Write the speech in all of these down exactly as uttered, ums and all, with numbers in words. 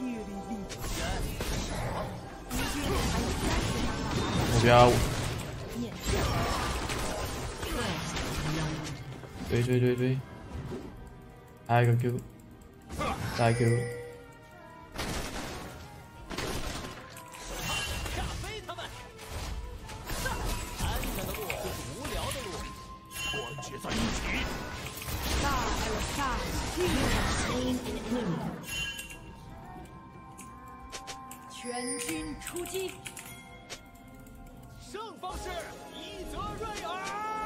目标。追追追追！来一个 Q， 再 Q。 全军出击！ 胜方是伊泽瑞尔。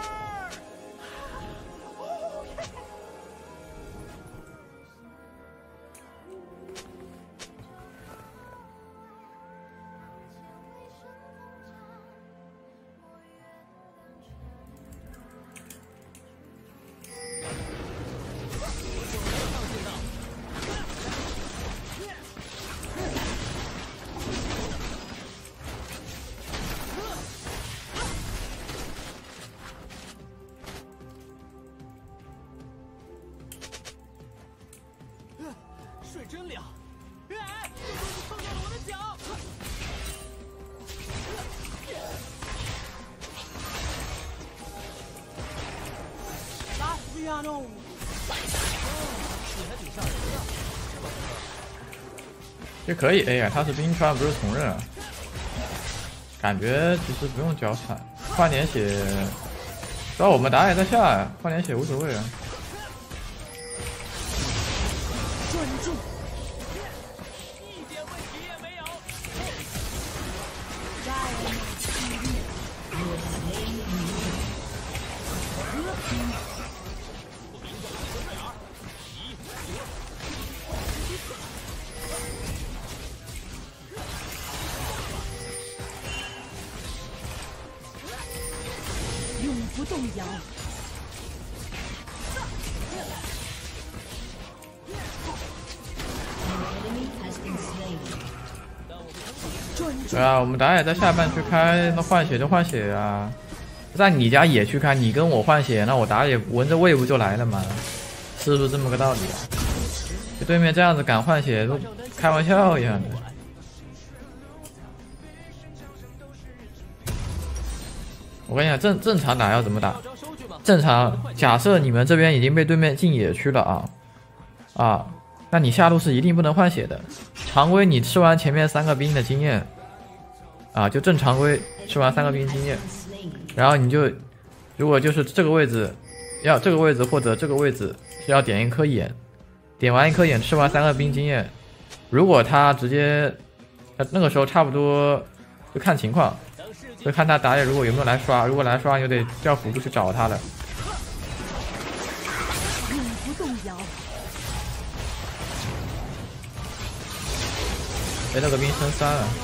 水真凉！哎，这东西碰到了我的脚！ 拉斯亚诺， 你还挺吓人的。 也可以 A 啊，他是冰川不是重刃啊，感觉其实不用交叉，换点血，只要我们打野在下，换点血无所谓啊。 永不动摇。 对啊，我们打野在下半区开，那换血就换血啊。在你家野区开，你跟我换血，那我打野闻着味不就来了吗？是不是这么个道理啊？就对面这样子敢换血，都开玩笑一样的。 我跟你讲，正正常打要怎么打？正常假设你们这边已经被对面进野区了啊啊，那你下路是一定不能换血的。常规你吃完前面三个兵的经验啊，就正常规吃完三个兵经验，然后你就如果就是这个位置要这个位置或者这个位置是要点一颗眼，点完一颗眼吃完三个兵经验，如果他直接那个时候差不多就看情况。 就看他打野如果有没有来刷，如果来刷，你就得叫辅助去找他了。 永不动摇。 哎，那个兵升三了。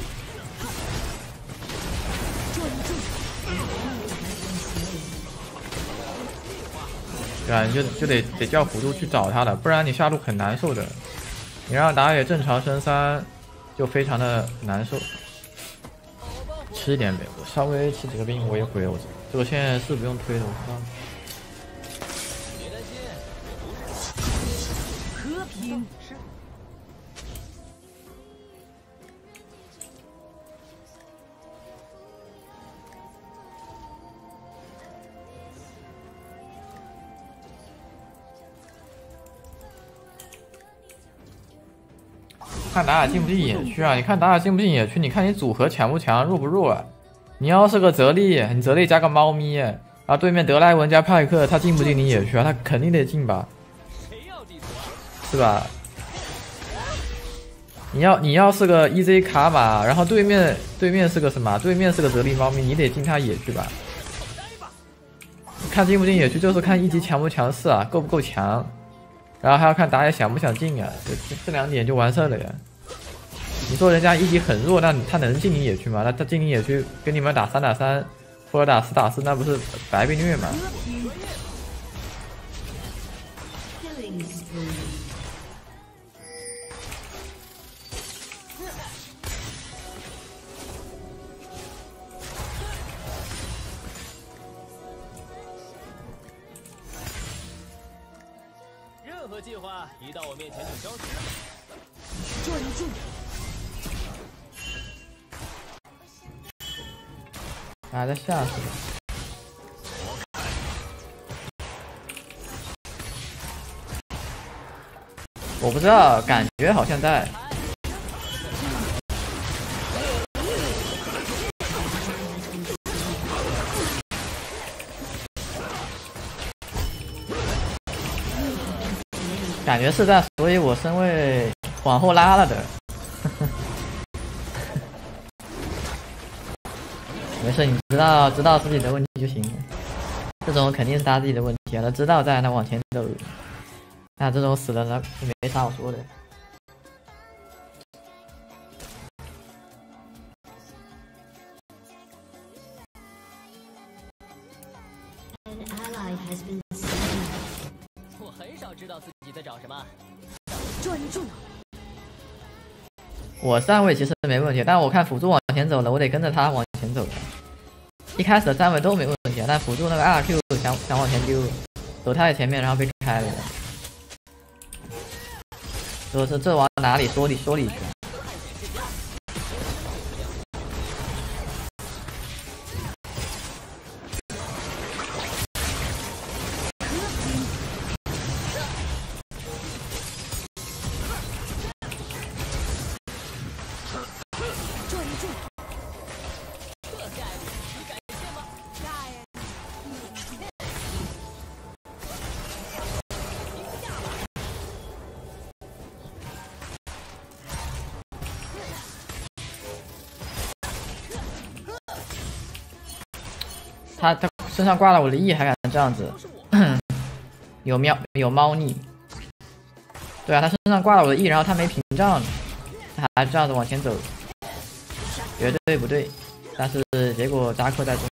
对啊，你就就得得叫辅助去找他了，不然你下路很难受的。你让打野正常升三，就非常的难受。 吃一点呗，我稍微吃几个兵我也回了。我这个现在是不用推的，我知道。 别担心， 和平。 看打野进不进野区啊？你看打野进不进野区？你看你组合强不强，弱不弱啊？你要是个泽利，你泽利加个猫咪，啊，对面德莱文加派克，他进不进你野区啊？他肯定得进吧？是吧？你要你要是个 E Z 卡玛，然后对面对面是个什么？对面是个泽利猫咪，你得进他野区吧？看进不进野区，就是看一级强不强势啊，够不够强。 然后还要看打野想不想进啊，这这两点就完事了呀。你说人家一级很弱，那他能进你野区吗？那他进你野区跟你们打三打三，或者打四打四，那不是白被虐吗？ 任何计划一到我面前就消失。 专注。 还在吓死我！我不知道，感觉好像在。感觉是在，所以我身位往后拉了的。没事，你知道知道自己的问题就行了。这种肯定是他自己的问题啊，他知道在那往前走。那这种死了呢，没啥好说的。 我很少知道自己在找什么。 专注。 我站位其实没问题，但我看辅助往前走了，我得跟着他往前走。一开始的站位都没问题，但辅助那个 二 Q 想想往前丢，走太前面，然后被开了。说是这往哪里说理说理去？他他身上挂了我的 E， 还敢这样子，有喵有猫腻。对啊，他身上挂了我的 E， 然后他没屏障，他还这样子往前走，绝对不对。但是结果扎克在中。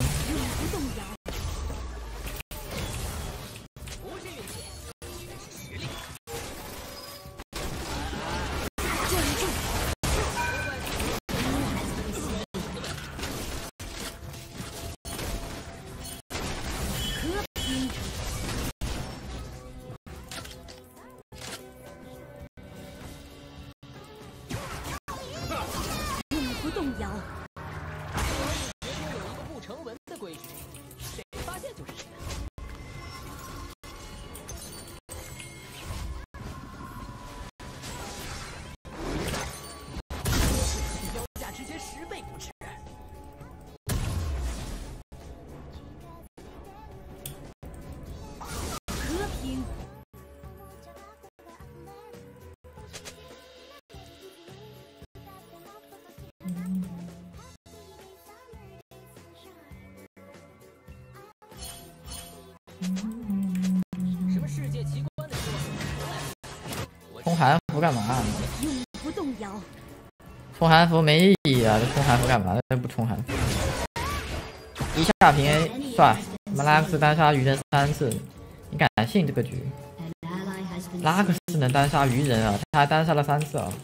什么世界奇观的冲韩服干嘛？ 永不动摇。 冲韩服没意义啊！这冲韩服干嘛？这不冲韩服，一下平 A 算了。什么拉克斯单杀鱼人三次，你敢信这个局？拉克斯能单杀鱼人啊？他还单杀了三次啊！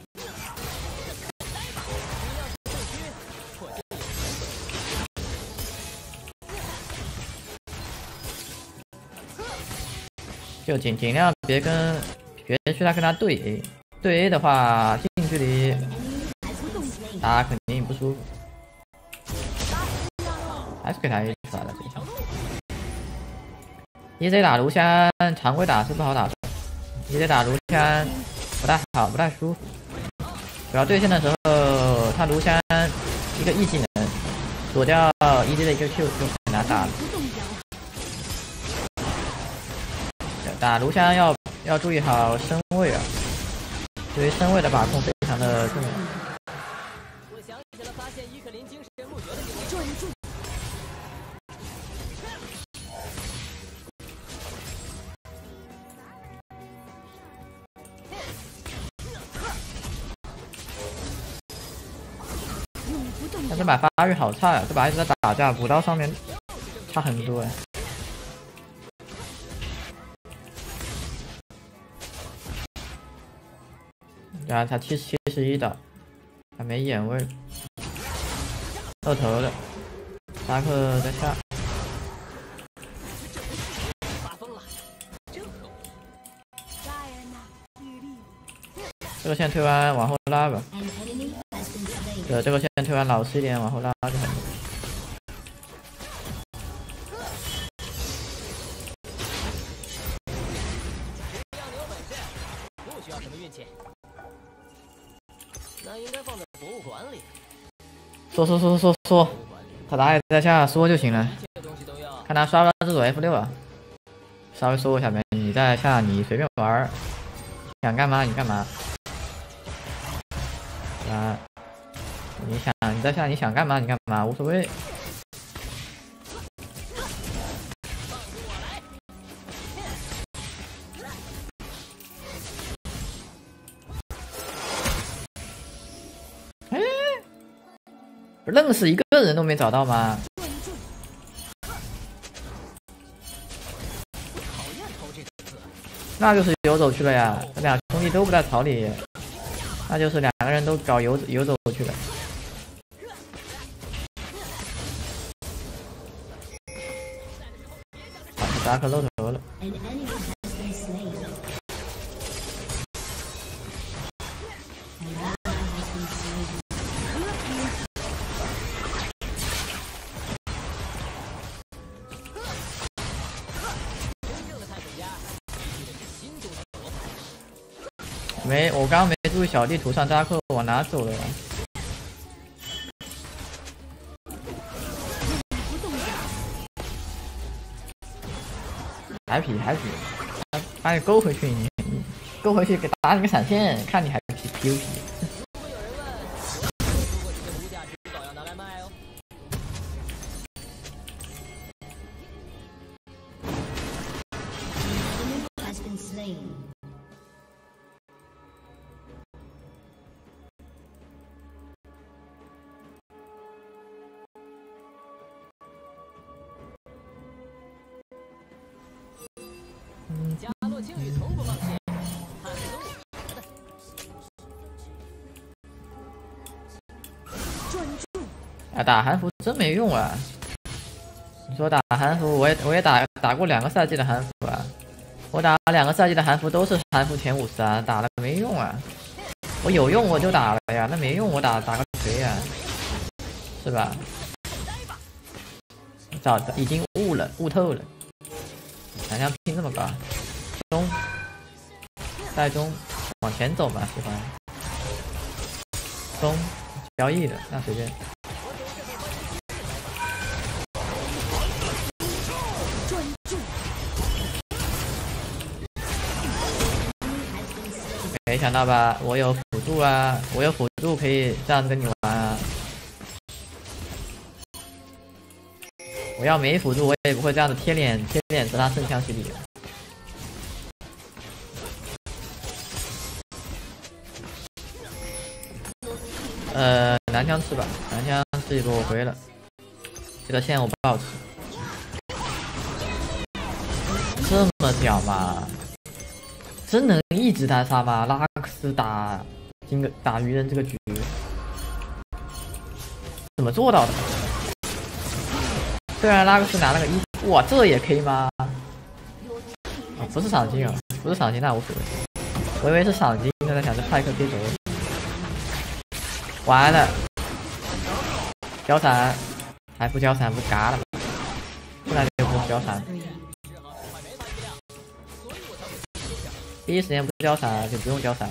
就尽尽量别跟别去他跟他对 A， 对 A 的话近距离打肯定不舒服，还是给他 A 出来了这一场。E Z 打卢香常规打是不好打 ，E Z 打卢香不太好，不太舒服。主要对线的时候，他卢香一个 E 技能躲掉 E Z 的一个 Q 就很难打了。打卢香要要注意好身位啊，对于身位的把控非常的重要。 我想起了发现伊克林精神墓穴的地方。 专注。 但这把发育好差呀、啊，这把一直在打架，补刀上面差很多哎。然后他七七十一的，还没眼位，二头的，扎克在下。 发疯了，真可恶！ 这个线推完往后拉吧。对，这个线推完老实一点，往后拉就好。 不需要什么运气。那应该放在博物馆里。 缩缩缩缩缩，他打野在下缩就行了。 这东西都要。 看他刷不刷这种 F 六啊，稍微缩一下呗。你在下你随便玩，想干嘛你干嘛。啊，你想你在下你想干嘛你干嘛，无所谓。哎，愣是一个人都没找到吗？那就是游走去了呀，这俩兄弟都不在草里，那就是两个人都搞游游走去了。达克露头了。没，我刚刚没注意小地图上扎克往哪走了。海痞海痞，把把你勾回去，你你勾回去给打你个闪现，看你还痞皮不皮。 加洛青羽从不放弃，他是动物。 专注。 啊，打韩服真没用啊！你说打韩服，我也我也打打过两个赛季的韩服啊，我打两个赛季的韩服都是韩服前五十啊，打了没用啊！我有用我就打了呀，那没用我打打个锤呀，是吧？早已经悟了，悟透了。南枪拼这么高，中带中往前走嘛，喜欢中交易的那随便。没想到吧，我有辅助啊，我有辅助可以这样子跟你玩啊。我要没辅助，我也不会这样子贴脸贴脸和他圣枪洗礼。呃，蓝枪吃吧，蓝枪吃一波我回了。这个线我不好吃。这么屌吗？真能一直单杀吗？拉克斯打金个打鱼人这个局，怎么做到的？虽然拉克斯拿了个一，哇，这也可以吗？啊，不是赏金啊，不是赏金那无所谓。我以为是赏金，在想着派克接轴。完了，交闪，还不交闪不嘎了吧？现在就不交闪，第一时间不交闪就不用交闪。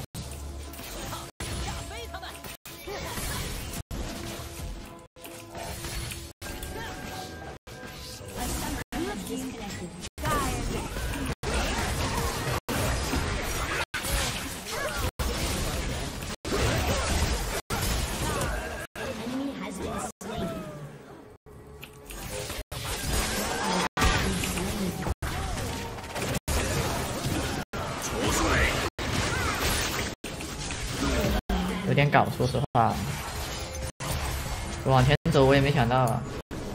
有点搞，说实话，我往前走我也没想到啊。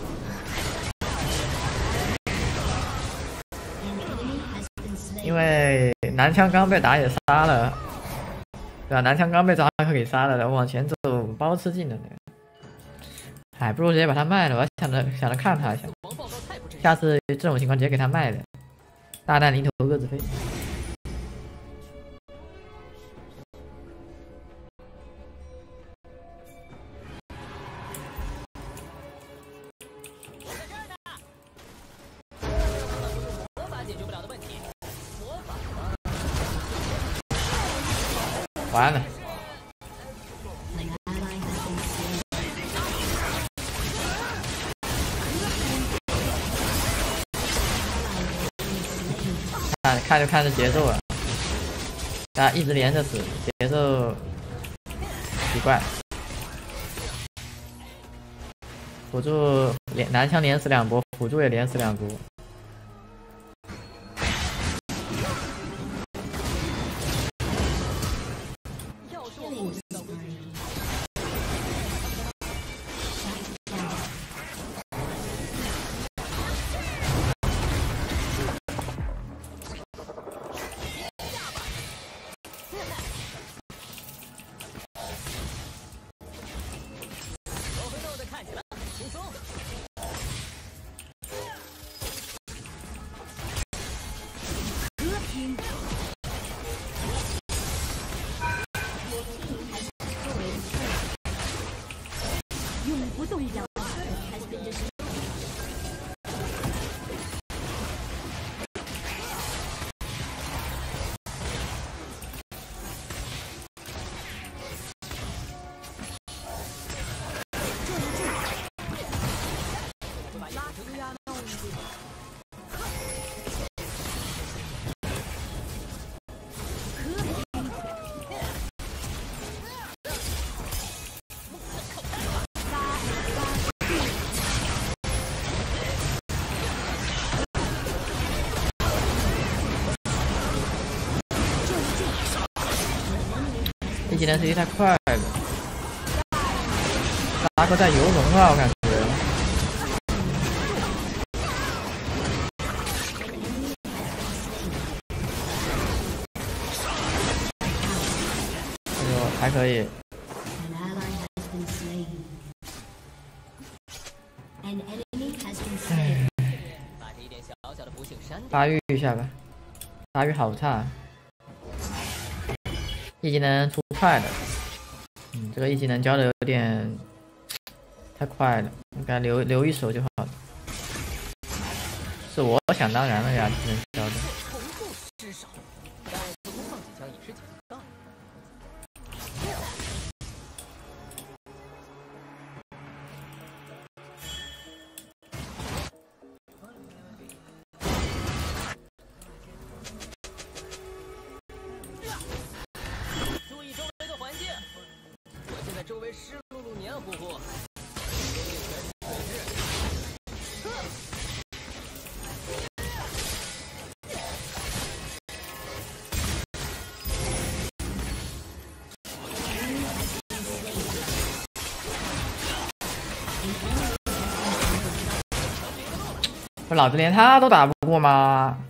因为男枪刚被打野杀了，对吧？男枪刚被扎克给杀了，我往前走包吃技能的，还不如直接把他卖了。我想着想着看他一下，下次这种情况直接给他卖了，大难临头各自飞。 完了。看看就看这节奏啊，啊，一直连着死，节奏奇怪。辅助连男枪连死两波，辅助也连死两波。 永不动摇。 一技能实力太快了，达克在游龙啊，我感觉。哎呦，还可以。唉，发育一下吧，发育好差。一技能出快了，嗯，这个一技能交的有点太快了，应该留留一手就好了。是我想当然了呀，技能交的。 周围湿漉漉、黏糊糊。 不，老子连他都打不过吗？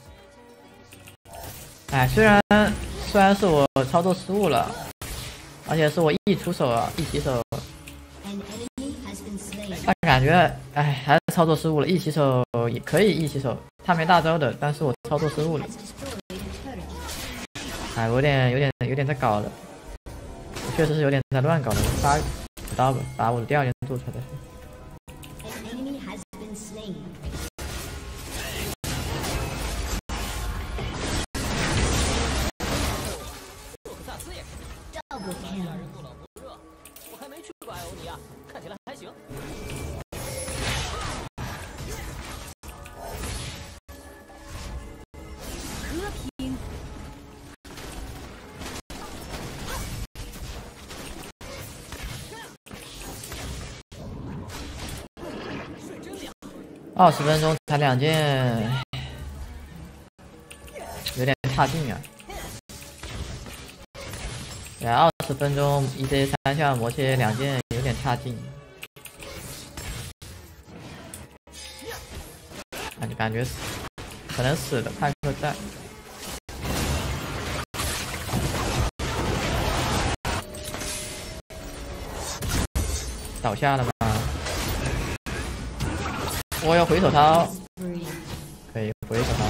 哎，虽然虽然是我操作失误了。而且是我一出手啊，一起手，但感觉哎还是操作失误了。一起手也可以一起手，他没大招的，但是我操作失误了。哎，我有点有点有点在搞了，我确实是有点在乱搞了。发刀吧，把我的第二件做出来再说。 我还没去过艾欧尼亚，看起来还行。 和平。 二十分钟才两件，有点差劲啊。然后二十分钟一 C 三项魔切两件有点差劲，感觉感觉死，可能死的派克在。倒下了吗？我要回手掏，可以回手掏。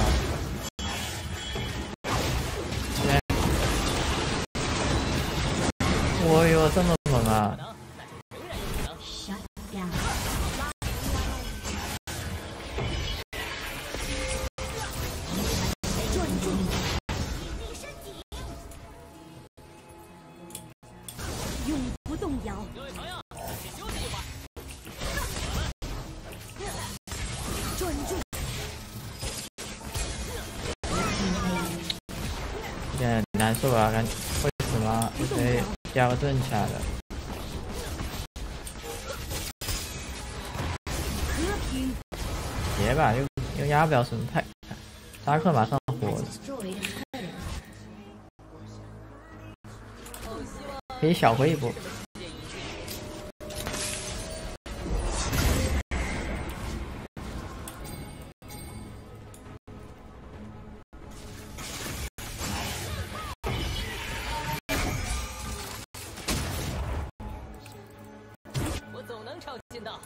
我哟，这么猛啊！ 是吧？感会死吗？就可以加个盾起来的。别吧，又又压不了什么太。扎克马上活了，可以小回一波。 我总能抄近道。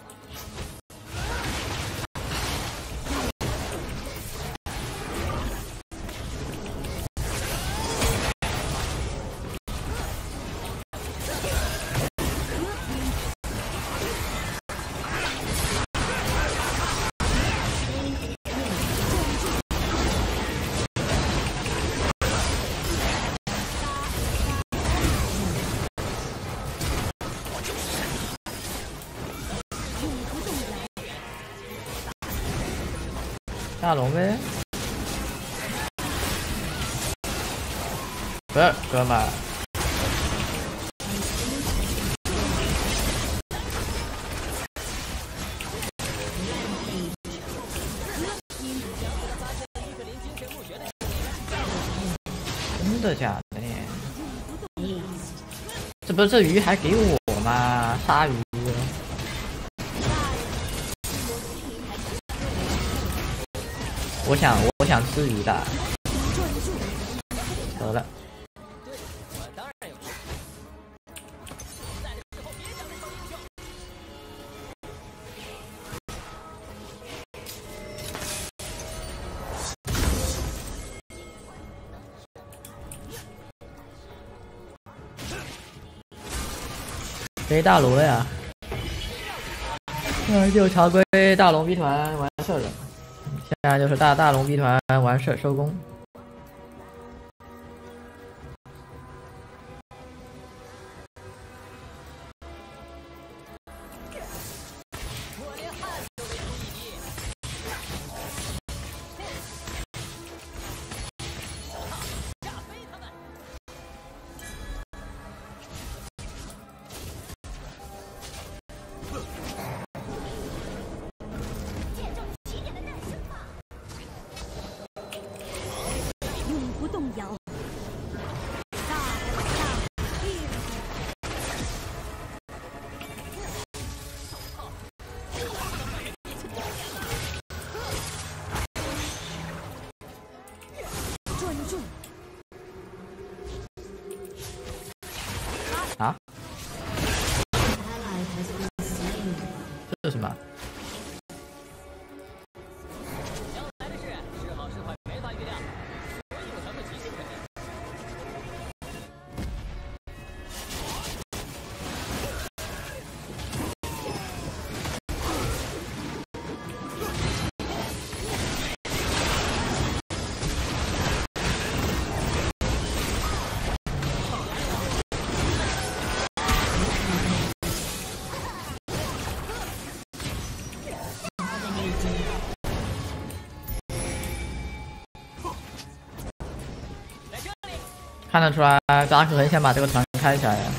大龙呗，不是哥们儿，真的假的呢？这不是这鱼还给我吗？鲨鱼。我想，我想吃鱼的。得了。飞大龙呀！那就常规大龙 B 团完事了。现在就是大大龙 B 团完事收工。啊？这是什么？ 将来的事是好是坏没法预料，所以我才会即兴决定。 看得出来，扎克很想把这个团开起来呀。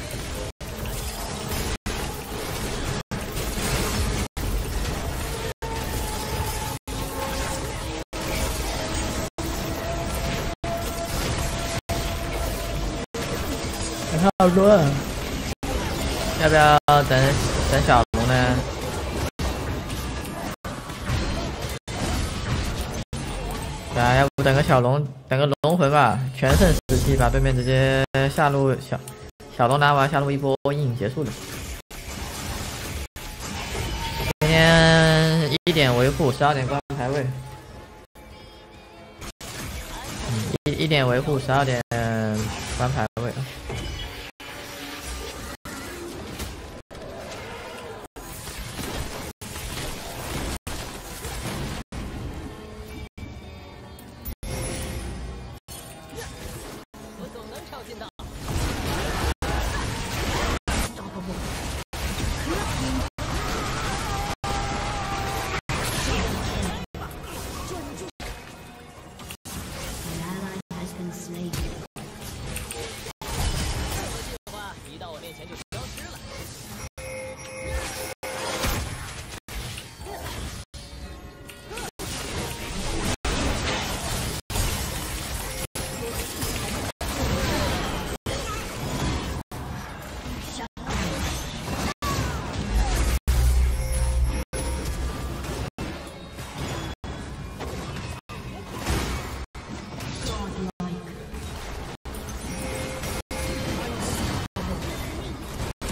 差不多，要不要等等小龙呢？对啊，要不等个小龙，等个龙魂吧，全盛时期把对面直接下路小小龙拿完，下路一波硬结束的。今天一点维护，十二点关排位。嗯，一一点维护，十二点关排位。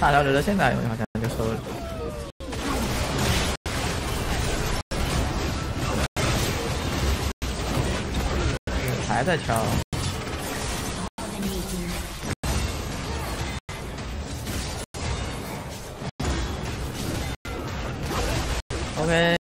大招值现在好像就收了。还在敲。OK。